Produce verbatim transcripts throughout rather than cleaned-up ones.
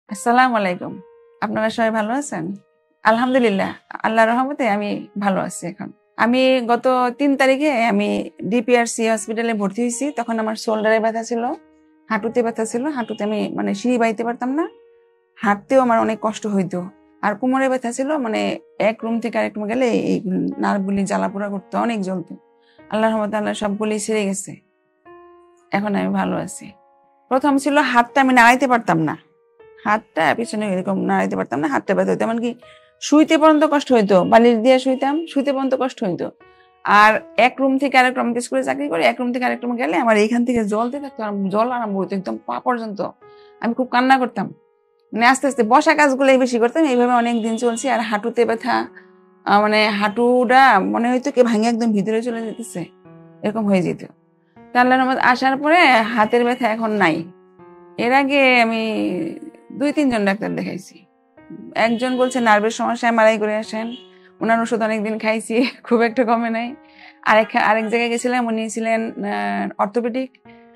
আসসালামু আলাইকুম। আপনারা সবাই ভালো আছেন? আলহামদুলিল্লাহ, আল্লাহর রহমতে আমি ভালো আছি এখন। আমি গত তিন তারিখে আমি ডিপিআরসি হসপিটালে ভর্তি হয়েছি। তখন আমার শোল্ডারে ব্যথা ছিল, হাঁটুতে ব্যথা ছিল। হাঁটুতে আমি মানে সিঁড়ি বাইতে পারতাম না, হাঁটতেও আমার অনেক কষ্ট হইতো। আর কোমরে ব্যথা ছিল, মানে এক রুম থেকে আরেক রুমে গেলে এই নার্ভগুলি জ্বালাপোড়া করতো, অনেক জ্বলতো। আল্লাহর রহমতে আল্লাহ সবগুলি ছেড়ে গেছে, এখন আমি ভালো আছি। প্রথম ছিল হাতটা আমি নাড়াইতে পারতাম না, হাতটা পিছনে এরকম নাড়াইতে পারতাম না, হাতটা ব্যথা হইতো, এমনকি শুইতে পর্যন্ত কষ্ট হইতো। বালিশ দিয়ে শুইতাম, শুইতে পর্যন্ত কষ্ট হইতো। আর এক রুম থেকে আরেক রুম, স্কুলে চাকরি করে এক রুম থেকে আরেক রুমে গেলে আমার এইখান থেকে জলতে থাকতো, জল আরম্ভ হইতো একদম পা পর্যন্ত। আমি খুব কান্না করতাম, মানে আস্তে আস্তে বসা কাজগুলোই বেশি করতাম। এইভাবে অনেক দিন চলছে। আর হাঁটুতে ব্যথা, মানে হাঁটুটা মনে হইতো কি ভাঙে একদম ভিতরে চলে যেতেছে, এরকম হয়ে যেত। তা আল্লাহর রহমতে আসার পরে হাতের ব্যথা এখন নাই। এর আগে আমি দুই তিনজন ডাক্তার দেখাইছি। একজন বলছে নার্ভের সমস্যা, এমআরআই করে আসেন। ওনার ওষুধ অনেকদিন খাইছি, খুব একটা কমে নাই। আরেক আরেক জায়গায় গেছিলাম, উনি ছিলেন অর্থোপেডিক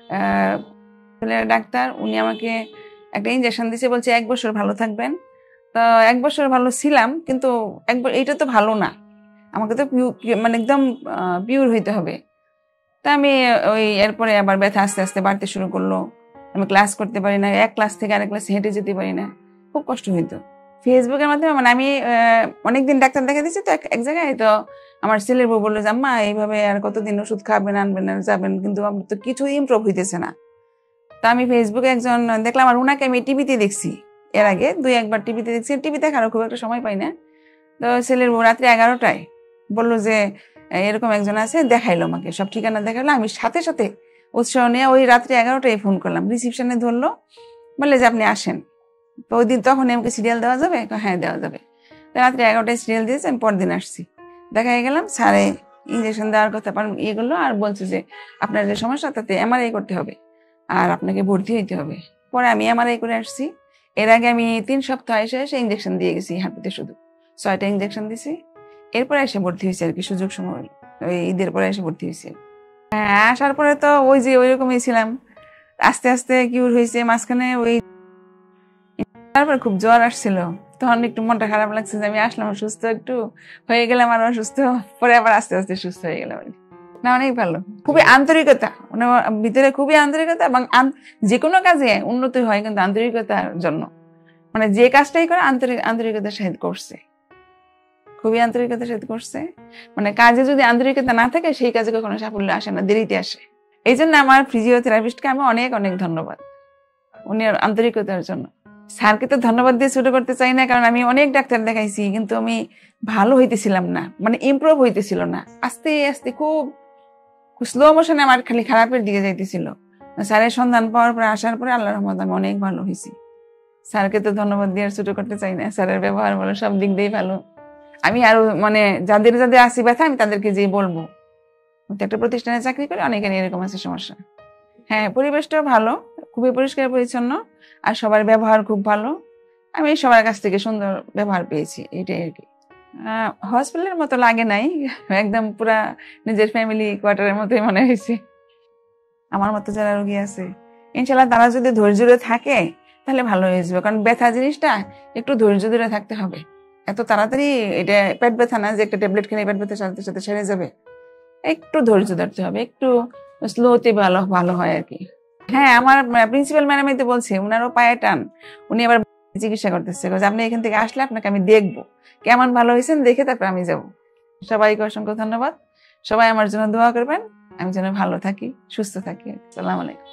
ডাক্তার। উনি আমাকে একটা ইঞ্জেকশন দিছে, বলছে এক বছর ভালো থাকবেন। তো এক বছর ভালো ছিলাম, কিন্তু একবার এইটা তো ভালো না, আমাকে তো মানে একদম পিওর হইতে হবে। তা আমি ওই এরপরে আবার ব্যথা আস্তে আস্তে বাড়তে শুরু করলো। আমি ক্লাস করতে পারি না, এক ক্লাস থেকে আরেক ক্লাসে হেঁটে যেতে পারি না, খুব কষ্ট হইতো। ফেসবুকের মাধ্যমে মানে আমি অনেকদিন ডাক্তার দেখা দিচ্ছি, তো এক জায়গায় তো আমার ছেলের বউ বললো যে আম্মা এইভাবে আর কতদিন ওষুধ খাবেন, আনবেন আর যাবেন, কিন্তু আমার তো কিছু ইমপ্রুভ হইতেছে না। তা আমি ফেসবুকে একজন দেখলাম, আর ওনাকে আমি টিভিতে দেখছি, এর আগে দুই একবার টিভিতে দেখছি। টিভি দেখারও খুব একটা সময় পাই না। তো ছেলের বউ রাত্রি এগারোটায় বললো যে এরকম একজন আছে, দেখাইলো আমাকে, সব ঠিকানা দেখাইলো। আমি সাথে সাথে উৎসাহ নিয়ে ওই রাত্রি এগারোটায় ফোন করলাম, রিসিপশনে ধরলো, বললে যে আপনি আসেন। তো ওই দিন তখন আমাকে সিরিয়াল দেওয়া যাবে? হ্যাঁ দেওয়া যাবে। তো রাত্রি এগারোটায় সিরিয়াল দিয়েছে, আমি পরদিন আসছি, দেখাই গেলাম। স্যারে ইঞ্জেকশন দেওয়ার কথা ইয়ে করলো, আর বলছে যে আপনার যে সমস্যা তাতে এমআরআই করতে হবে আর আপনাকে ভর্তি হইতে হবে। পরে আমি এমআরআই করে আসছি। এর আগে আমি তিন সপ্তাহ এসে এসে ইঞ্জেকশন দিয়ে গেছি হাঁটুতে, শুধু ছয়টা ইঞ্জেকশন দিছি। এরপরে এসে ভর্তি হয়েছে আর কি, সুযোগ সময় ওই ঈদের পরে এসে ভর্তি হয়েছে। হ্যাঁ, আসার পরে তো ওই যে ওই রকমই ছিলাম, আস্তে আস্তে কিউর হয়েছে। মাঝখানে ওই তারপরে খুব জ্বর আসছিল, তখন একটু মনটা খারাপ লাগছে যে আমি আসলাম, সুস্থ একটু হয়ে গেলাম, আর অসুস্থ, পরে আবার আস্তে আস্তে সুস্থ হয়ে গেলাম। না, অনেক ভালো, খুবই আন্তরিকতা, মানে ভিতরে খুবই আন্তরিকতা। এবং যে কোনো কাজে উন্নতি হয় কিন্তু আন্তরিকতার জন্য, মানে যে কাজটাই করে আন্তরিক আন্তরিকতার সাথে করছে, খুবই আন্তরিকতার সাথে করছে। মানে কাজে যদি আন্তরিকতা না থাকে, সেই কাজে কখনো সাফল্য আসে না, দেরিতে আসে। এই জন্য আমার ফিজিওথেরাপিস্টকে আমি অনেক অনেক ধন্যবাদ, উনি আন্তরিকতার জন্য। স্যারকে তো ধন্যবাদ দিয়ে শুরু করতে চাই না, কারণ আমি অনেক ডাক্তার দেখাইছি, কিন্তু আমি ভালো হইতেছিলাম না, মানে ইমপ্রুভ হইতেছিল না। আস্তে আস্তে খুব স্লো মোশনে আমার খালি খারাপের দিকে যাইতেছিল। স্যারের সন্ধান পাওয়ার পরে, আসার পরে আল্লাহর রহমতে আমি অনেক ভালো হয়েছি। স্যারকে তো ধন্যবাদ দিয়ে শুরু করতে চাই না। স্যারের ব্যবহার বলো, সব দিক দিয়েই ভালো। আমি আরো মানে যাদের যাদের আসি ব্যথা, আমি তাদেরকে যে বলবো, একটা প্রতিষ্ঠানে চাকরি করে অনেকেরই এরকম আছে সমস্যা। হ্যাঁ, পরিবেশটাও ভালো, খুবই পরিষ্কার পরিচ্ছন্ন, আর সবার ব্যবহার খুব ভালো। আমি সবার কাছ থেকে সুন্দর ব্যবহার পেয়েছি, এটাই আর কি। হসপিটালের মতো লাগে নাই, একদম পুরা নিজের ফ্যামিলি কোয়ার্টারের মতোই মনে হয়েছে। আমার মতো যারা রোগী আছে, ইনশাল্লাহ তারা যদি ধৈর্য ধরে থাকে তাহলে ভালো হয়ে যাবে। কারণ ব্যথা জিনিসটা একটু ধৈর্য ধরে থাকতে হবে। এত তাড়াতাড়ি এটা পেট ব্যথা না যে একটা ট্যাবলেট খেলে পেট ব্যথার সাথে সাথে সেরে যাবে। একটু ধৈর্য ধরতে হবে, একটু স্লোতে ভালো ভালো হয় আর কি। হ্যাঁ, আমার প্রিন্সিপাল ম্যাডাম তো বলছে, উনারও পায়ে টান, উনি আবার চিকিৎসা করতেছে। আপনি এখান থেকে আসলে আপনাকে আমি দেখবো কেমন ভালো হয়েছেন, দেখে তারপর আমি যাব। সবাইকে অসংখ্য ধন্যবাদ। সবাই আমার জন্য দোয়া করবেন, আমি যেন ভালো থাকি, সুস্থ থাকি। আসসালামু আলাইকুম।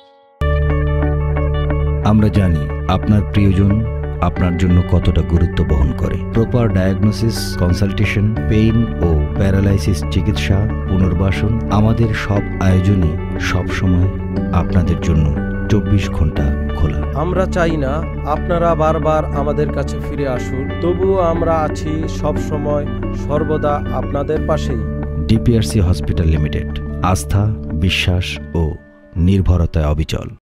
আমরা জানি আপনার প্রিয়জন আপনার জন্য কতটা গুরুত্ব বহন করে। প্রপার ডায়াগনোসিস, কনসালটেশন, পেইন ও প্যারালাইসিস চিকিৎসা, পুনর্বাসন, আমাদের সব আয়োজনই সবসময় আপনাদের জন্য চব্বিশ ঘন্টা খোলা। আমরা চাই না আপনারা বারবার আমাদের কাছে ফিরে আসুন, তবুও আমরা আছি সব সময় সর্বদা আপনাদের পাশেই। ডিপিআরসি হসপিটাল লিমিটেড, আস্থা, বিশ্বাস ও নির্ভরতায় অবিচল।